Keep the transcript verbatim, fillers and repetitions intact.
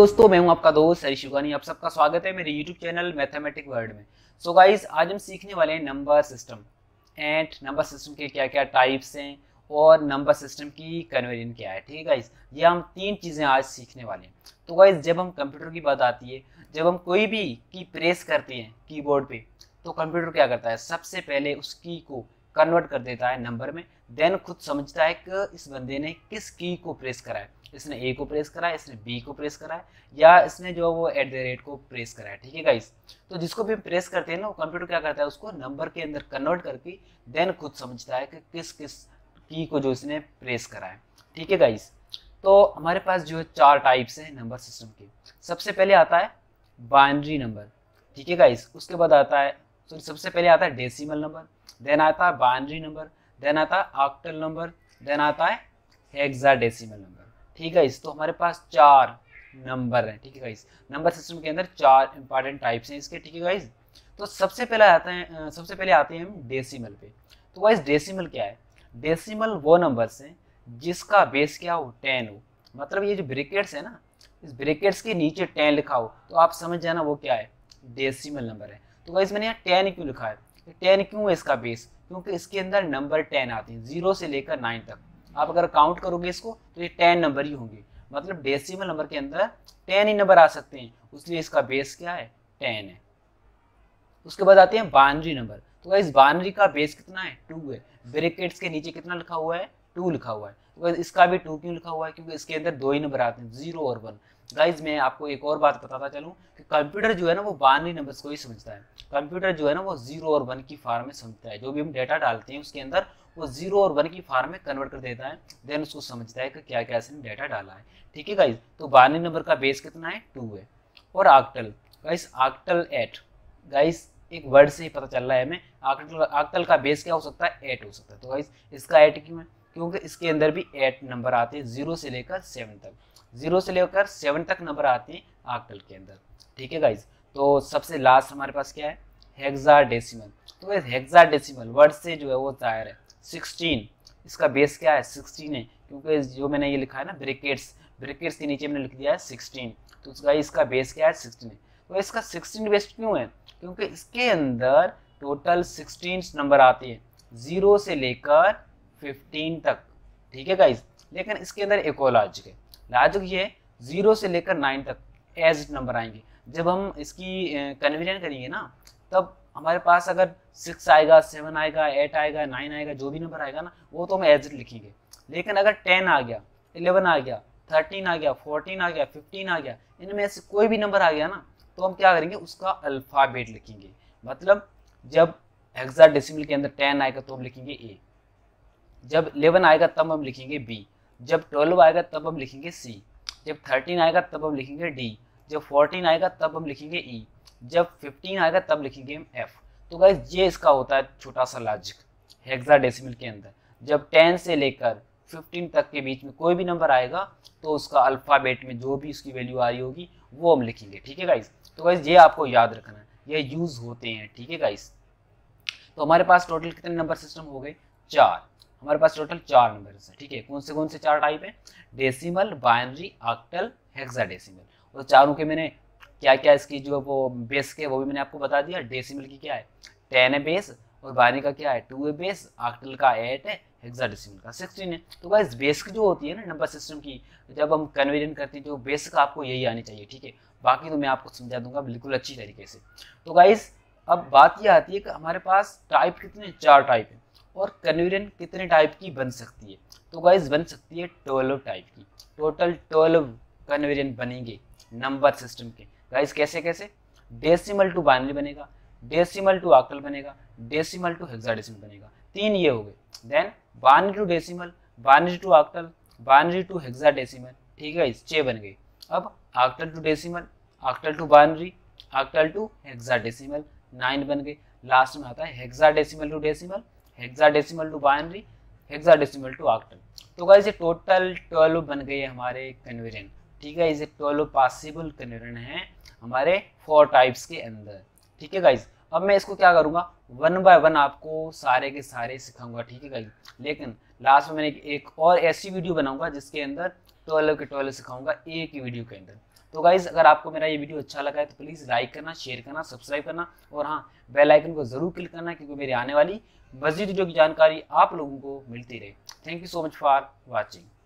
दोस्तों, मैं हूं आपका दोस्त हरीश युगानी। आप सबका स्वागत है मेरे यूट्यूब चैनल मैथमेटिक वर्ल्ड में। सो so गाइस, आज हम सीखने वाले हैं number system and number system के क्या क्या टाइप्स हैं और नंबर सिस्टम की कन्वर्जन क्या है। ठीक है गाइस, ये हम तीन चीज़ें आज सीखने वाले हैं। तो गाइस, जब हम कंप्यूटर की बात आती है, जब हम कोई भी की प्रेस करते हैं कीबोर्ड पे, तो कंप्यूटर क्या करता है, सबसे पहले उस की को कन्वर्ट कर देता है नंबर में, देन खुद समझता है कि इस बंदे ने किस की को प्रेस करा है। इसने ए को प्रेस करा है, इसने बी को प्रेस करा है, या इसने जो वो एट द रेट को प्रेस करा है। ठीक है गाइस, तो जिसको भी हम प्रेस करते हैं ना, वो कंप्यूटर क्या करता है, उसको नंबर के अंदर कन्वर्ट करके देन खुद समझता है कि किस किस की को जो इसने प्रेस करा है। ठीक है गाइस, तो हमारे पास जो है चार टाइप्स हैं नंबर सिस्टम के। सबसे पहले आता है बाइनरी नंबर। ठीक है गाइस, उसके बाद आता है तो सबसे पहले आता है डेसिमल नंबर, देन आता है बाइनरी नंबर, देन आता है ऑक्टल नंबर, देन आता है हेक्साडेसिमल नंबर। ठीक है, इस तो हमारे पास चार नंबर हैं। ठीक है गाइस, नंबर सिस्टम के अंदर चार इंपॉर्टेंट टाइप्स हैं इसके। ठीक है गाइस, तो सबसे पहले आते हैं सबसे पहले आते हैं हम डेसिमल पे। तो गाइस, डेसिमल क्या है? डेसिमल वो नंबर्स हैं जिसका बेस क्या हो, टेन हो। मतलब ये जो ब्रैकेट्स है ना, इस ब्रैकेट्स के नीचे टेन लिखा हो तो आप समझ जाना वो क्या है, डेसिमल नंबर है। तो गाइस, मैंने यहाँ टेन क्यों लिखा है, टेन क्यों है इसका बेस? क्योंकि इसके अंदर नंबर टेन आते हैं, जीरो से लेकर नाइन तक। आप अगर काउंट करोगे इसको तो ये टेन नंबर ही होंगे। मतलब डेसिमल नंबर के अंदर टेन ही नंबर आ सकते हैं, इसलिए इसका बेस क्या है, टेन है। उसके बाद आते हैं बाइनरी नंबर। तो इस बाइनरी का बेस कितना है, टू है। ब्रैकेट्स के नीचे कितना लिखा हुआ है, टू लिखा हुआ है। तो इसका भी टू क्यों लिखा हुआ है? क्योंकि इसके अंदर दो ही नंबर आते हैं, जीरो और वन। गाइज, मैं आपको एक और बात बताता चलूं कि कंप्यूटर जो है ना, वो बाइनरी नंबर्स को ही समझता है। कंप्यूटर जो है ना, वो जीरो और वन की फॉर्म में समझता है। जो भी हम डेटा डालते हैं उसके अंदर वो जीरो और वन की फॉर्म में कन्वर्ट कर देता है, देन उसको समझता है कि क्या क्या इसने डेटा डाला है। ठीक है गाइज, तो बाइनरी नंबर का बेस कितना है, टू है। और octal, guys octal eight. Guys, एक वर्ड से ही पता चल रहा है हमें, ऑक्टल ऑक्टल का बेस क्या हो सकता है, एट हो सकता है। तो गाइज, इसका एट क्यों है? क्योंकि इसके अंदर भी एट नंबर आते हैं, जीरो से लेकर सेवन तक। जीरो से लेकर सेवन तक नंबर आते हैं ऑक्टल के अंदर। ठीक है गाइज, तो सबसे लास्ट हमारे पास क्या है, हेक्साडेसिमल। तो हेक्साडेसिमल वर्ड से जो है वो जाहिर है सिक्सटीन। इसका बेस क्या है, सिक्सटीन है। क्योंकि जो मैंने ये लिखा है ना, ब्रैकेट्स ब्रैकेट्स के नीचे मैंने लिख दिया है सिक्सटीन, तो उसका इसका बेस क्या है, सिक्सटीन है। तो इसका सिक्सटीन बेस क्यों है? क्योंकि इसके अंदर टोटल सिक्सटीन नंबर आते हैं, जीरो से लेकर फिफ्टीन तक। ठीक है गाइज, लेकिन इसके अंदर एक और लॉजिक है। लॉजिक ये है, जीरो से लेकर नाइन तक एज नंबर आएंगे। जब हम इसकी कन्वर्जन करेंगे ना, तब हमारे पास अगर सिक्स आएगा, सेवन आएगा, एट आएगा, नाइन आएगा, जो भी नंबर आएगा ना, वो तो हम एज लिखेंगे। लेकिन अगर टेन आ गया, इलेवन आ गया, थर्टीन आ गया, फोर्टीन आ गया, फिफ्टीन आ गया, इनमें से कोई भी नंबर आ गया ना, तो हम क्या करेंगे, उसका अल्फाबेट लिखेंगे। मतलब जब हेक्साडेसिमल के अंदर टेन आएगा तो हम लिखेंगे ए, जब इलेवन आएगा तब हम लिखेंगे बी, जब ट्वेल्व आएगा तब हम लिखेंगे सी, जब थर्टीन आएगा तब हम लिखेंगे डी, जब फोर्टीन आएगा तब हम लिखेंगे ई, जब फिफ्टीन आएगा तब लिखेंगे हम एफ। तो गाइस, ये इसका होता है छोटा सा लॉजिक हेक्साडेसिमल के अंदर। जब टेन से लेकर फिफ्टीन तक के बीच में कोई भी नंबर आएगा तो उसका अल्फाबेट में जो भी उसकी वैल्यू आ रही होगी वो हम लिखेंगे। ठीक है गाइस, तो गाइस ये आपको याद रखना है, ये यूज होते हैं। ठीक है गाइस, तो हमारे पास टोटल कितने नंबर सिस्टम हो गए, चार। हमारे पास टोटल चार नंबर है। ठीक है, कौन से कौन से चार टाइप है, डेसिमल, बाइनरी, ऑक्टल, हेक्साडेसिमल। और चारों के मैंने क्या क्या इसकी जो वो बेस के वो भी मैंने आपको बता दिया। डेसिमल की क्या है, टेन है बेस, और बाइनरी का क्या है, टू है बेस, ऑक्टल का एट है, हेक्साडेसिमल का सिक्सटीन है। तो गाइस, बेस जो होती है ना नंबर सिस्टम की, जब हम कन्वर्जन करते हैं, जो बेसिक आपको यही आनी चाहिए। ठीक है, बाकी तो मैं आपको समझा दूंगा बिल्कुल अच्छी तरीके से। तो गाइस, अब बात ये आती है कि हमारे पास टाइप कितने, चार टाइप है, और कन्वर्जन कितने टाइप की बन सकती है। तो गाइस, बन सकती है ट्वेल्व टाइप की। टोटल ट्वेल्व कन्वर्जन बनेंगे नंबर सिस्टम के। गाइस, कैसे कैसे, डेसिमल टू बाइनरी बनेगा, डेसिमल टू ऑक्टल बनेगा, डेसिमल टू हेक्साडेसिमल बनेगा। तीन ये हो गए। Then binary to decimal, binary to octal, binary to hexadecimal. ठीक है, छह बन गए। अब octal to decimal, octal to binary, octal to hexadecimal, nine बन गए। लास्ट में आता है hexadecimal to decimal, hexadecimal to binary, hexadecimal to octal. तो गाइस, ये टोटल ट्वेल्व बन गए हमारे कन्वर्जन। ठीक है, इसे ट्वेल्व पॉसिबल कन्वर्जन है हमारे फोर टाइप्स के अंदर। ठीक है गाइस, अब मैं इसको क्या करूंगा, वन बाय वन आपको सारे के सारे सिखाऊंगा। ठीक है गाइस, लेकिन लास्ट में मैंने एक और ऐसी वीडियो बनाऊंगा जिसके अंदर ट्वेल्व के ट्वेल्व सिखाऊंगा एक ही वीडियो के अंदर। तो गाइज अगर आपको मेरा ये वीडियो अच्छा लगा है तो प्लीज़ लाइक करना, शेयर करना, सब्सक्राइब करना और हाँ बेल आइकन को जरूर क्लिक करना, क्योंकि मेरी आने वाली मज़ीद वीडियो की जानकारी आप लोगों को मिलती रहे। Thank you so much for watching.